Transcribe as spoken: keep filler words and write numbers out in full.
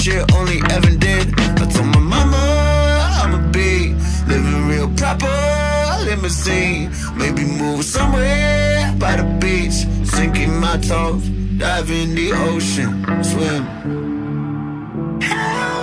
shit only Evan did. I told my mama I'ma be living real proper, limousine. Maybe move somewhere by the beach, sinking my toes, dive in the ocean, swim.